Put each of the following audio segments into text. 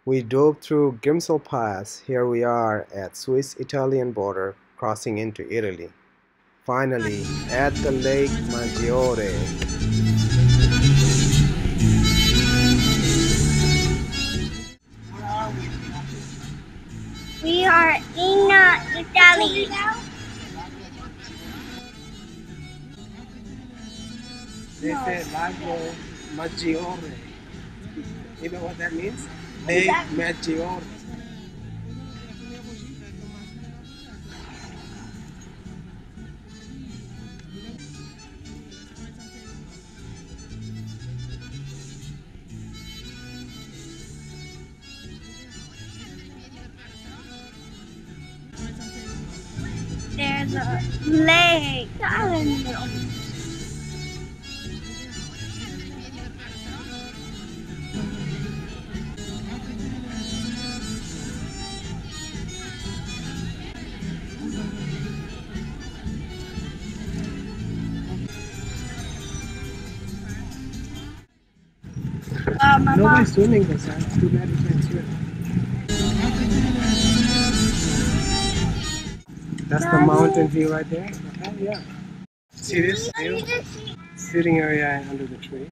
We drove through Grimsel Pass. Here we are at Swiss-Italian border, crossing into Italy. Finally, at the Lake Maggiore. We are in Italy. They say Lago Maggiore. You know what that means? Lake Maggiore. There's a lake. I don't know. Mama. Nobody's swimming this time. Too bad you can't swim. That's the mountain view right there. Okay, yeah. See this view? Sitting area under the tree.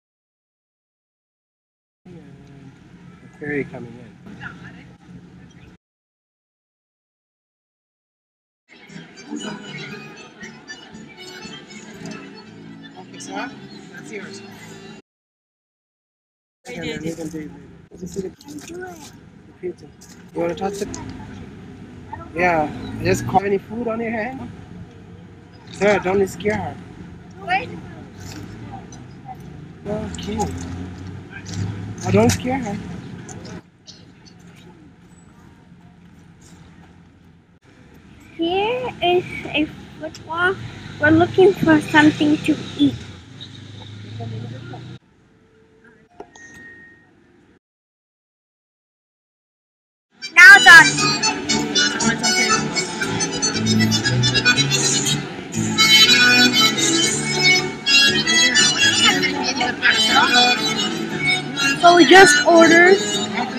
And the ferry coming in. Okay, sir. That's yours. And then we can do it later. Did you see the pizza? You want to touch it? Yeah. Just caught any food on your hand? Sir, don't scare her. Wait. Oh, cute. Oh, don't scare her. Here is a footwalk. We're looking for something to eat. Now done. So we just ordered